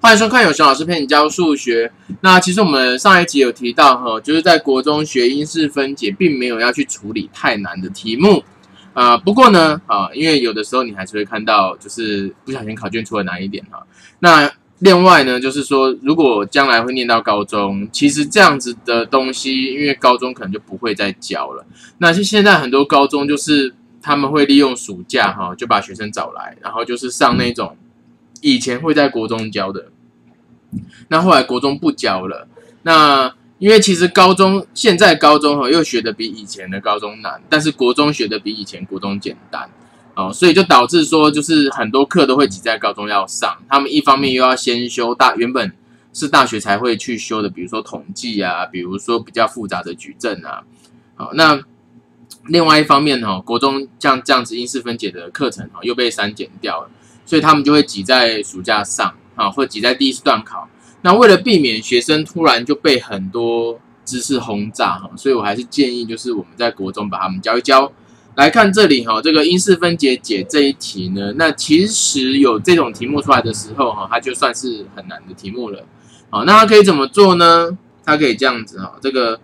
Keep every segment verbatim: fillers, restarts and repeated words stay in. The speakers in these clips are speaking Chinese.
欢迎收看有熊老师陪你教数学。那其实我们上一集有提到哈，就是在国中学因式分解，并没有要去处理太难的题目啊、呃。不过呢，啊，因为有的时候你还是会看到，就是不小心考卷出了哪一点哈。那另外呢，就是说，如果将来会念到高中，其实这样子的东西，因为高中可能就不会再教了。那是现在很多高中就是他们会利用暑假哈，就把学生找来，然后就是上那种以前会在国中教的。那后来国中不教了，那因为其实高中现在高中哈又学的比以前的高中难，但是国中学的比以前国中简单哦，所以就导致说就是很多课都会挤在高中要上，他们一方面又要先修大原本是大学才会去修的，比如说统计啊，比如说比较复杂的矩阵啊，好，那另外一方面哈，国中像这样子因式分解的课程哈又被删减掉了，所以他们就会挤在暑假上。啊，或挤在第一次段考。那为了避免学生突然就被很多知识轰炸哈，所以我还是建议就是我们在国中把他们教一教。来看这里哈，这个因式分解解这一题呢，那其实有这种题目出来的时候哈，它就算是很难的题目了。好，那它可以怎么做呢？它可以这样子哈，这个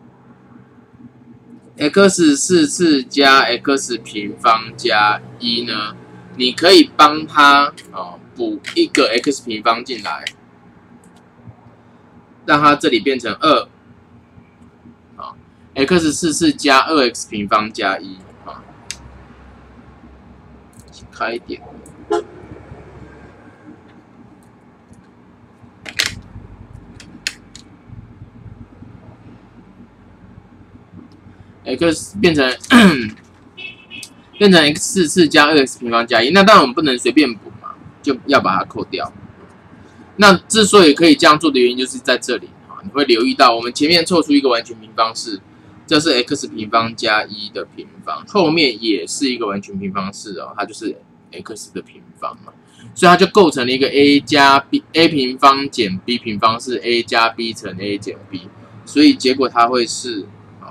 x 四次加 x 平方加一呢，你可以帮它哦。补一个 x 平方进来，让它这里变成二，好 ，x 四次加二 x 平方加一，好，开一点 ，x 变成变成 x 四次加二 x 平方加一，那当然我们不能随便补。就要把它扣掉。那之所以可以这样做的原因，就是在这里啊，你会留意到，我们前面凑出一个完全平方式，这是 x 平方加一的平方，后面也是一个完全平方式哦，它就是 x 的平方嘛，所以它就构成了一个 a 加 b a 平方减 b 平方是 a 加 b 乘 a 减 b， 所以结果它会是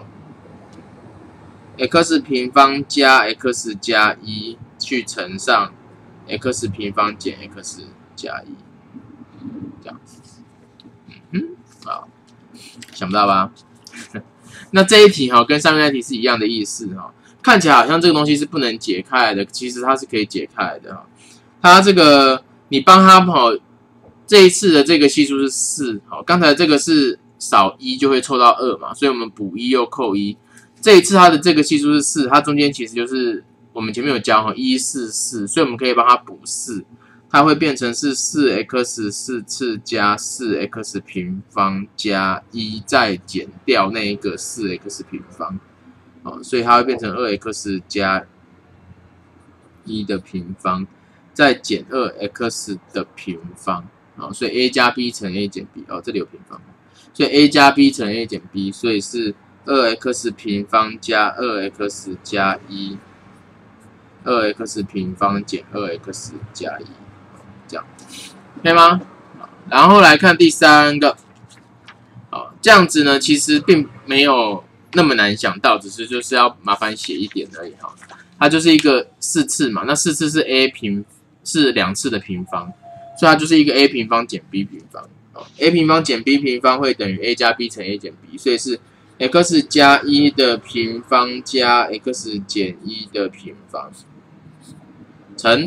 x 平方加 x 加一去乘上。x 平方减 x 加一，这样子，嗯哼，好，想不到吧？那这一题哈，跟上面那题是一样的意思哈，看起来好像这个东西是不能解开来的，其实它是可以解开来的哈。它这个你帮它跑，这一次的这个系数是四，好，刚才这个是少一就会凑到二嘛，所以我们补一又扣一，这一次它的这个系数是四，它中间其实就是。我们前面有教哈，一四四，所以我们可以帮它补四，它会变成是四 x 四次加四 x 平方加一，再减掉那一个四 x 平方，哦，所以它会变成二 x 加一的平方，再减二 x 的平方，哦，所以 a 加 b 乘 a 减 b， 哦，这里有平方，所以 a 加 b 乘 a 减 b， 所以是二 x 平方加二 x 加一。二 x 平方减二 x 加一，这样，可以吗？然后来看第三个，好，这样子呢，其实并没有那么难想到，只是就是要麻烦写一点而已哈。它就是一个四次嘛，那四次是 a 平是两次的平方，所以它就是一个 a 平方减 b 平方。a 平方减 b 平方会等于 a 加 b 乘 a 减 b， 所以是 x 加一的平方加 x 减一的平方。乘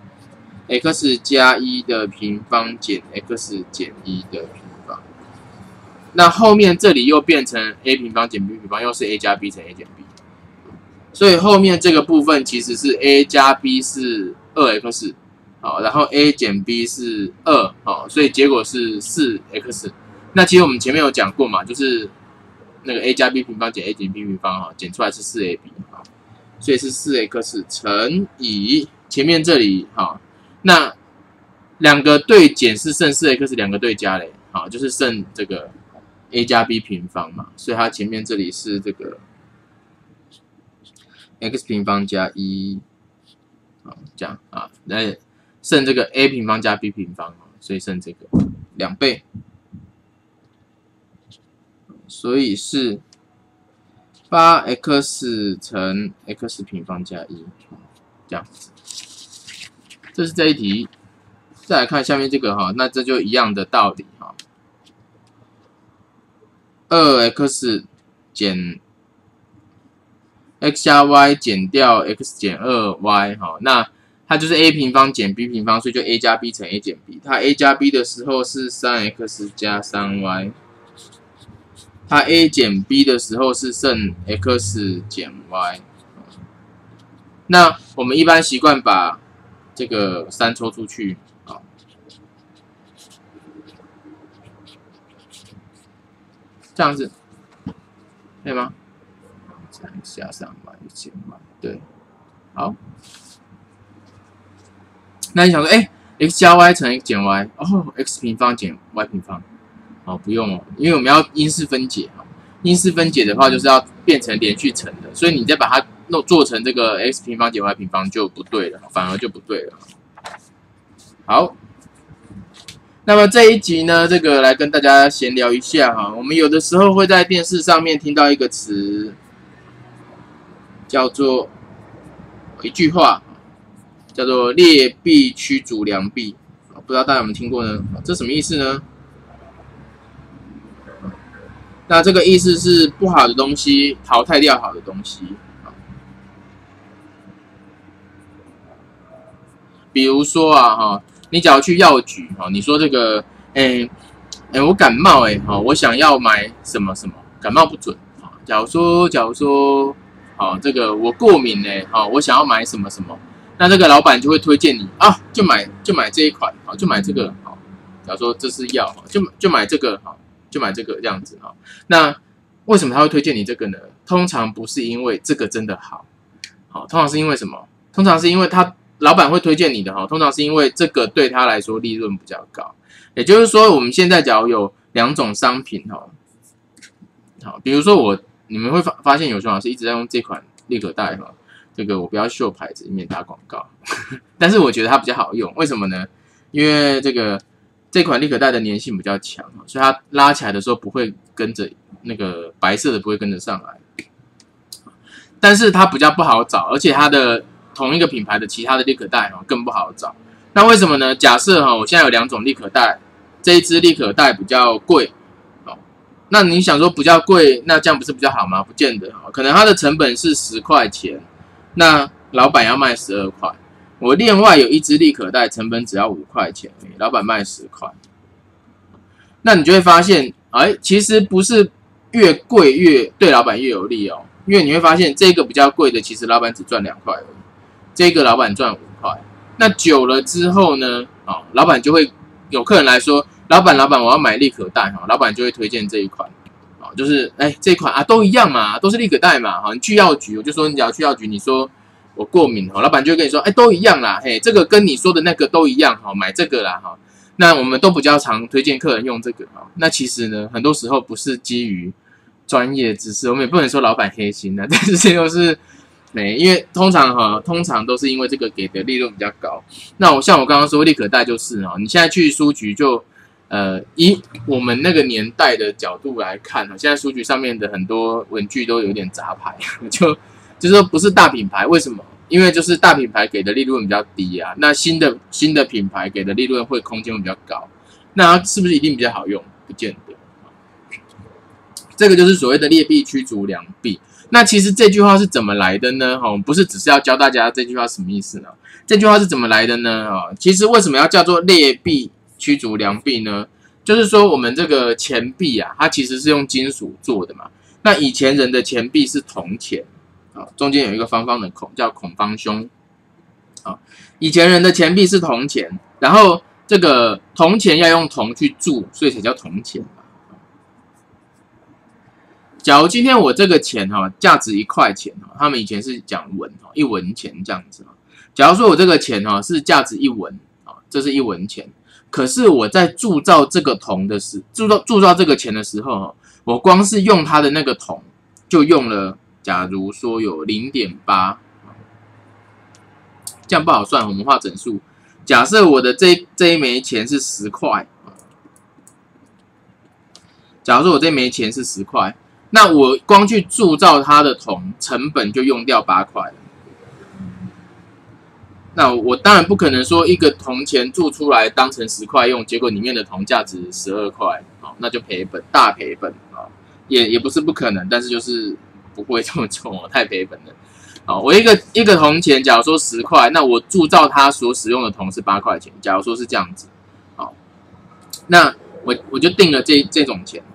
x 加一的平方减 x 减一的平方，那后面这里又变成 a 平方减 b 平方，又是 a 加 b 乘 a 减 b， 所以后面这个部分其实是 a 加 b 是 二 x， 好，然后 a 减 b 是二，好，所以结果是 四 x。那其实我们前面有讲过嘛，就是那个 a 加 b 平方减 a 减 b 平方，哈，减出来是 四 a b， 好，所以是 四 x 乘以。前面这里好，那两个对减是剩 四 x， 两个对加嘞，好，就是剩这个 a 加 b 平方嘛，所以它前面这里是这个 x 平方加一，好，这样啊，那剩这个 a 平方加 b 平方，所以剩这个两倍，所以是八 x 乘 x 平方加一，这样子。这是这一题。 再来看下面这个哈，那这就一样的道理哈。二 x 减 x 加 y 减掉 x 减二 y 哈，那它就是 a 平方减 b 平方，所以就 a 加 b 乘 a 减 b。它 a 加 b 的时候是 三 x 加 三 y， 它 a 减 b 的时候是剩 x 减 y。那我们一般习惯把这个三抽出去，好，这样子可以吗？三下三 y 减 y， 对，好。那你想说，哎、欸、，x 加 y 乘 x 减 y， 哦 ，x 平方减 y 平方，哦，不用哦，因为我们要因式分解哦。因式分解的话，就是要变成连续乘的，所以你再把它弄做成这个 x 平方减 y 平方就不对了，反而就不对了。好，那么这一集呢，这个来跟大家闲聊一下哈。我们有的时候会在电视上面听到一个词，叫做一句话。叫做劣币驱逐良币，不知道大家有没有听过呢？这什么意思呢？那这个意思是不好的东西淘汰掉好的东西。比如说啊，哈，你假如去药局，哈，你说这个，哎、欸，哎、欸，我感冒、欸，哎，哈，我想要买什么什么，感冒不准，啊，假如说，假如说，好，这个我过敏呢，哈，我想要买什么什么。那这个老板就会推荐你啊，就买就买这一款，好，就买这个，好。假如说这是药，就就买这个，好，就买这个这样子，好。那为什么他会推荐你这个呢？通常不是因为这个真的好，好，通常是因为什么？通常是因为他老板会推荐你的，哈，通常是因为这个对他来说利润比较高。也就是说，我们现在假如有两种商品，哈，好，比如说我你们会发发现有熊老师一直在用这款立可带，哈。这个我不要秀牌子，以免打广告。但是我觉得它比较好用，为什么呢？因为这个这款立可带的粘性比较强，所以它拉起来的时候不会跟着那个白色的不会跟着上来。但是它比较不好找，而且它的同一个品牌的其他的立可带更不好找。那为什么呢？假设哈，我现在有两种立可带，这一支立可带比较贵，那你想说比较贵，那这样不是比较好吗？不见得，可能它的成本是十块钱。那老板要卖十二块，我另外有一支立可带，成本只要五块钱而已，老板卖十块。那你就会发现，哎，其实不是越贵越对老板越有利哦，因为你会发现这个比较贵的，其实老板只赚两块而已，这个老板赚五块。那久了之后呢，哦，老板就会有客人来说，老板老板我要买立可带哈，老板就会推荐这一款。就是哎，这一款啊都一样嘛，都是立可带嘛。好，你去药局，我就说你只要去药局，你说我过敏，好，老板就会跟你说，哎，都一样啦，嘿，这个跟你说的那个都一样，好，买这个啦，哈。那我们都比较常推荐客人用这个，哈。那其实呢，很多时候不是基于专业知识，我们也不能说老板黑心的，但是这就是，哎，因为通常哈，通常都是因为这个给的利润比较高。那我像我刚刚说立可带就是哈，你现在去书局就。呃，以我们那个年代的角度来看，现在书局上面的很多文具都有点杂牌，就就是说不是大品牌，为什么？因为就是大品牌给的利润比较低啊，那新的新的品牌给的利润会空间会比较高，那它是不是一定比较好用？不见得。这个就是所谓的劣币驱逐良币。那其实这句话是怎么来的呢？哦，不是只是要教大家这句话什么意思呢？这句话是怎么来的呢？哦，其实为什么要叫做劣币驱逐良币呢？就是说我们这个钱币啊，它其实是用金属做的嘛。那以前人的钱币是铜钱，啊，中间有一个方方的孔，叫孔方兄。啊，以前人的钱币是铜钱，然后这个铜钱要用铜去铸，所以才叫铜钱嘛。假如今天我这个钱哈，价值一块钱哈，他们以前是讲文哈，一文钱这样子哈。假如说我这个钱哈是价值一文啊，这是一文钱。可是我在铸造这个铜的时，铸造铸造这个钱的时候，我光是用它的那个铜，就用了，假如说有 零点八， 这样不好算，我们画整数。假设我的这这一枚钱是十块，假如说我这枚钱是十块，那我光去铸造它的铜成本就用掉八块了。 那我当然不可能说一个铜钱铸出来当成十块用，结果里面的铜价值十二块，好，那就赔本，大赔本啊，也也不是不可能，但是就是不会这么做，太赔本了。好，我一个一个铜钱，假如说十块，那我铸造它所使用的铜是八块钱，假如说是这样子，好，那我我就定了这这种钱，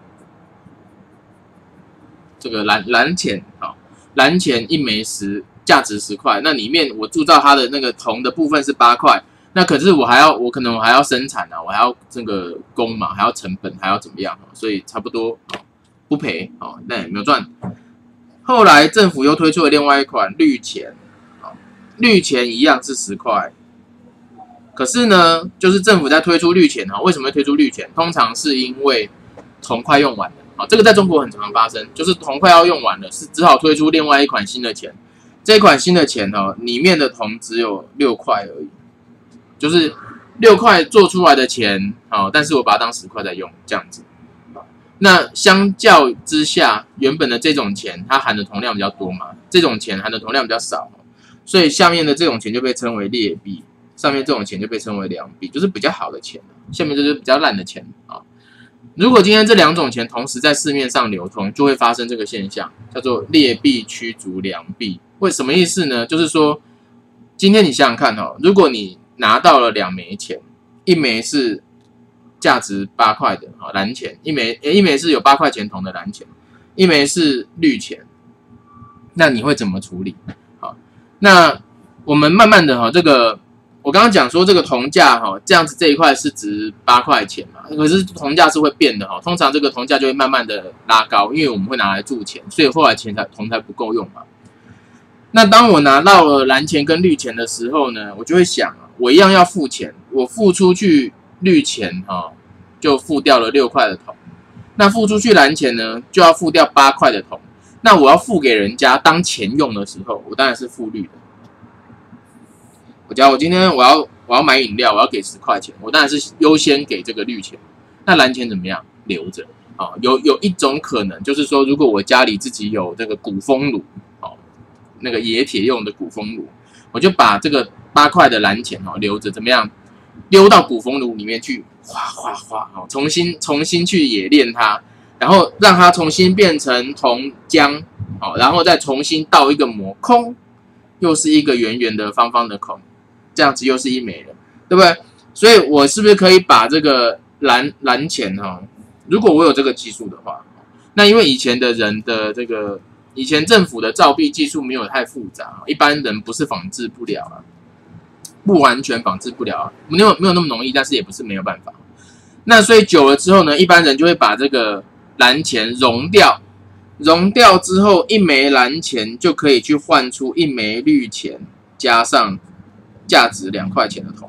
这个蓝蓝钱，好，蓝钱一枚十。价值十块，那里面我铸造它的那个铜的部分是八块，那可是我还要，我可能我还要生产啊，我还要这个工嘛，还要成本，还要怎么样？所以差不多不赔哦，那也没有赚。后来政府又推出了另外一款绿钱，绿钱一样是十块，可是呢，就是政府在推出绿钱哈，为什么会推出绿钱？通常是因为铜快用完了啊，这个在中国很常发生，就是铜快要用完了，是只好推出另外一款新的钱。这款新的钱哦，里面的铜只有六块而已，就是六块做出来的钱，哦，但是我把它当十块在用，这样子。那相较之下，原本的这种钱它含的铜量比较多嘛，这种钱含的铜量比较少，所以下面的这种钱就被称为劣币，上面这种钱就被称为良币，就是比较好的钱，下面就是比较烂的钱啊。如果今天这两种钱同时在市面上流通，就会发生这个现象，叫做劣币驱逐良币。为什么意思呢？就是说，今天你想想看哦，如果你拿到了两枚钱，一枚是价值八块的啊蓝钱，一枚一枚是有八块钱铜的蓝钱，一枚是绿钱，那你会怎么处理？好，那我们慢慢的哈，这个我刚刚讲说这个铜价哈，这样子这一块是值八块钱嘛，可是铜价是会变的哈，通常这个铜价就会慢慢的拉高，因为我们会拿来铸钱，所以后来钱才铜才不够用嘛。那当我拿到了蓝钱跟绿钱的时候呢，我就会想，我一样要付钱，我付出去绿钱哈，就付掉了六块的铜，那付出去蓝钱呢，就要付掉八块的铜。那我要付给人家当钱用的时候，我当然是付绿的。我假如我今天我要我要买饮料，我要给十块钱，我当然是优先给这个绿钱。那蓝钱怎么样？留着啊。有有一种可能就是说，如果我家里自己有这个鼓风炉，那个冶铁用的鼓风炉，我就把这个八块的蓝钱哦留着，怎么样？溜到鼓风炉里面去，哗哗哗，哦，重新重新去冶炼它，然后让它重新变成铜浆，哦，然后再重新倒一个模，空，又是一个圆圆的方方的孔，这样子又是一枚了，对不对？所以我是不是可以把这个蓝蓝钱哈，如果我有这个技术的话，那因为以前的人的这个。以前政府的造币技术没有太复杂，一般人不是仿制不了啊，不完全仿制不了啊，没有没有那么容易，但是也不是没有办法。那所以久了之后呢，一般人就会把这个蓝钱熔掉，熔掉之后，一枚蓝钱就可以去换出一枚绿钱，加上价值两块钱的铜，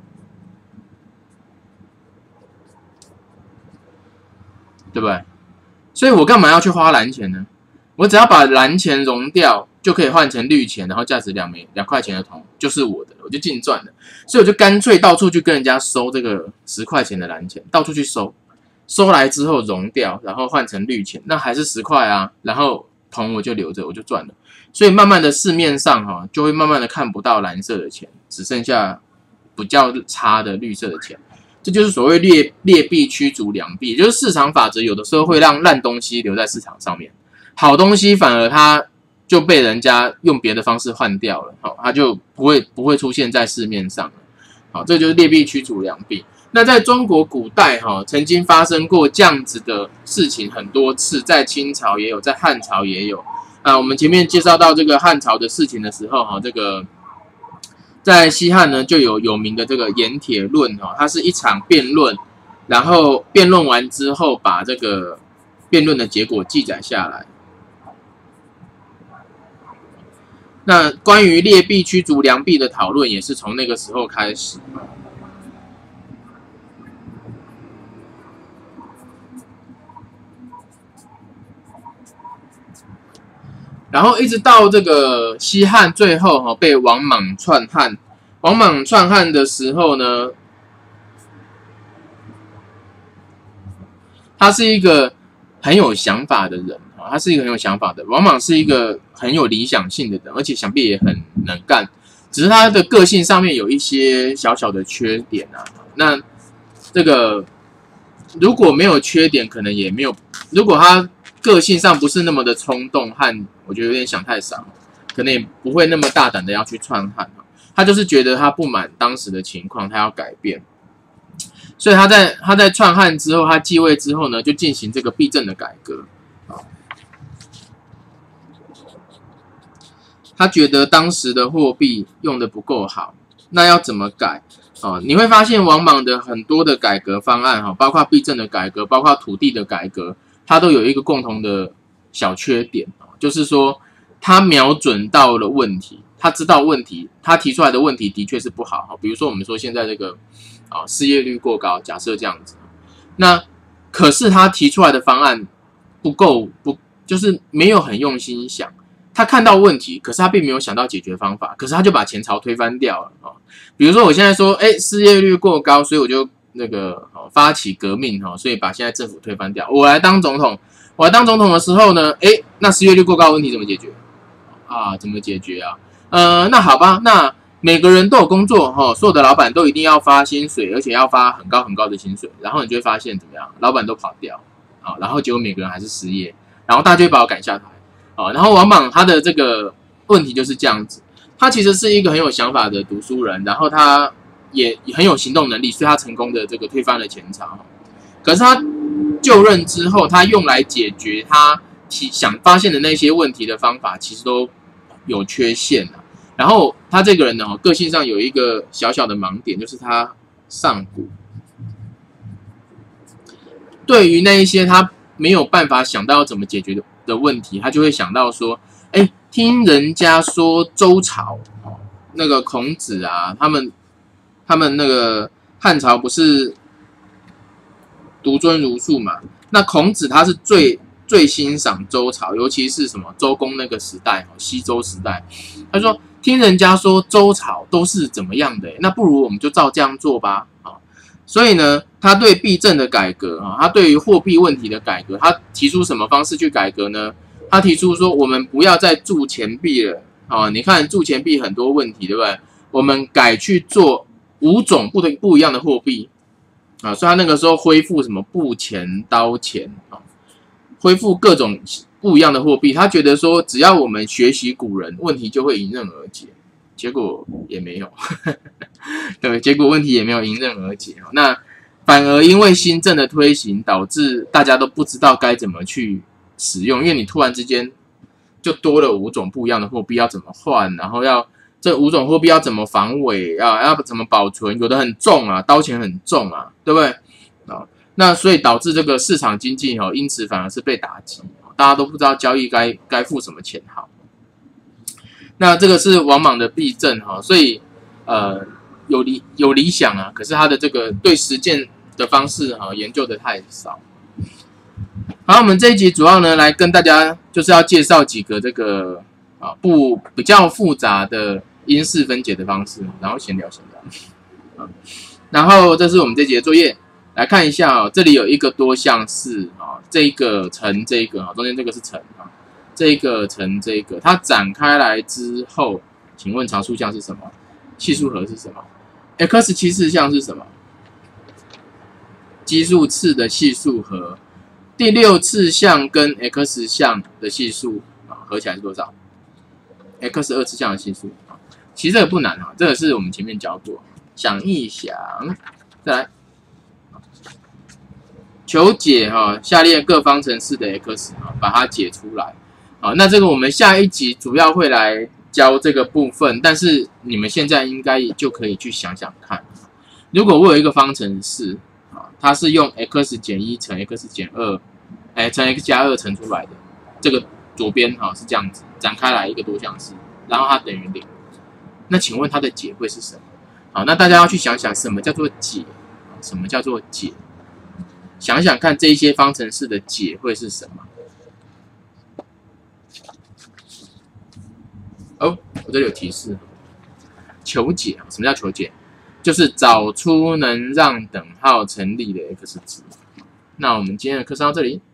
对不对？所以我干嘛要去花蓝钱呢？我只要把蓝钱熔掉，就可以换成绿钱，然后价值两枚两块钱的铜就是我的了，我就净赚了。所以我就干脆到处去跟人家收这个十块钱的蓝钱，到处去收，收来之后熔掉，然后换成绿钱，那还是十块啊。然后铜我就留着，我就赚了。所以慢慢的市面上哈、哦，就会慢慢的看不到蓝色的钱，只剩下比较差的绿色的钱。这就是所谓劣劣币驱逐良币，也就是市场法则有的时候会让烂东西留在市场上面。好东西反而它就被人家用别的方式换掉了，好，它就不会不会出现在市面上了，好，这就是劣币驱逐良币。那在中国古代哈，曾经发生过这样子的事情很多次，在清朝也有，在汉朝也有。啊，我们前面介绍到这个汉朝的事情的时候哈，这个在西汉呢就有有名的这个盐铁论哈，它是一场辩论，然后辩论完之后把这个辩论的结果记载下来。那关于劣币驱逐良币的讨论也是从那个时候开始。然后一直到这个西汉最后哈被王莽篡汉，王莽篡汉的时候呢，他是一个很有想法的人。他是一个很有想法的，王莽是一个很有理想性的人，而且想必也很能干， 只是他的个性上面有一些小小的缺点啊。那这个如果没有缺点，可能也没有。如果他个性上不是那么的冲动和我觉得有点想太少，可能也不会那么大胆的要去篡汉。他就是觉得他不满当时的情况，他要改变。所以他在他在篡汉之后，他继位之后呢，就进行这个币政的改革。他觉得当时的货币用的不够好，那要怎么改？哦，你会发现王莽的很多的改革方案，哈，包括币政的改革，包括土地的改革，它都有一个共同的小缺点，就是说他瞄准到了问题，他知道问题，他提出来的问题的确是不好，比如说我们说现在这个啊失业率过高，假设这样子，那可是他提出来的方案不够，不就是没有很用心想。他看到问题，可是他并没有想到解决方法，可是他就把前朝推翻掉了啊。比如说我现在说，哎，失业率过高，所以我就那个发起革命哈，所以把现在政府推翻掉，我来当总统。我来当总统的时候呢，哎，那失业率过高的问题怎么解决啊？怎么解决啊？呃，那好吧，那每个人都有工作哈，所有的老板都一定要发薪水，而且要发很高很高的薪水，然后你就会发现怎么样？老板都跑掉啊，然后结果每个人还是失业，然后大家就会把我赶下台。啊，然后王莽他的这个问题就是这样子，他其实是一个很有想法的读书人，然后他也很有行动能力，所以他成功的这个推翻了前朝。可是他就任之后，他用来解决他想发现的那些问题的方法，其实都有缺陷啊。然后他这个人呢，个性上有一个小小的盲点，就是他上古，对于那一些他没有办法想到要怎么解决的。的问题，他就会想到说，哎，听人家说周朝哦，那个孔子啊，他们他们那个汉朝不是独尊儒术嘛？那孔子他是最最欣赏周朝，尤其是什么周公那个时代，西周时代。他说，听人家说周朝都是怎么样的，那不如我们就照这样做吧。所以呢，他对币政的改革啊，他对于货币问题的改革，他提出什么方式去改革呢？他提出说，我们不要再铸钱币了啊！你看铸钱币很多问题，对不对？我们改去做五种不不一样的货币啊，所以他那个时候恢复什么布钱、刀钱啊，恢复各种不一样的货币。他觉得说，只要我们学习古人，问题就会迎刃而解。结果也没有，对，结果问题也没有迎刃而解。那反而因为新政的推行，导致大家都不知道该怎么去使用，因为你突然之间就多了五种不一样的货币，要怎么换，然后要这五种货币要怎么防伪，要要怎么保存，有的很重啊，刀钱很重啊，对不对？啊，那所以导致这个市场经济哈，因此反而是被打击，大家都不知道交易该该付什么钱好。那这个是王莽的弊政哈，所以呃有理有理想啊，可是他的这个对实践的方式哈研究的太少。好，我们这一集主要呢来跟大家就是要介绍几个这个啊不比较复杂的因式分解的方式，然后闲聊闲聊。啊，然后这是我们这一节的作业，来看一下啊，这里有一个多项式啊，这个乘这个啊，中间这个是乘啊。这个乘这个，它展开来之后，请问常数项是什么？系数和是什么 ？x 七次项是什么？奇数次的系数和。第六次项跟 x 项的系数啊，合起来是多少 ？x 二次项的系数啊，其实这个不难啊，这个是我们前面教过。想一想，再来求解哈，下列各方程式的 x 啊，把它解出来。好，那这个我们下一集主要会来教这个部分，但是你们现在应该就可以去想想看，如果我有一个方程式啊，它是用 x 减一乘 x 减二，哎，乘 x 加二乘出来的，这个左边哈是这样子展开来一个多项式，然后它等于零，那请问它的解会是什么？好，那大家要去想想什么叫做解，什么叫做解，想想看这一些方程式的解会是什么？哦，我这里有提示，求解。什么叫求解？就是找出能让等号成立的 x 值。那我们今天的课上到这里。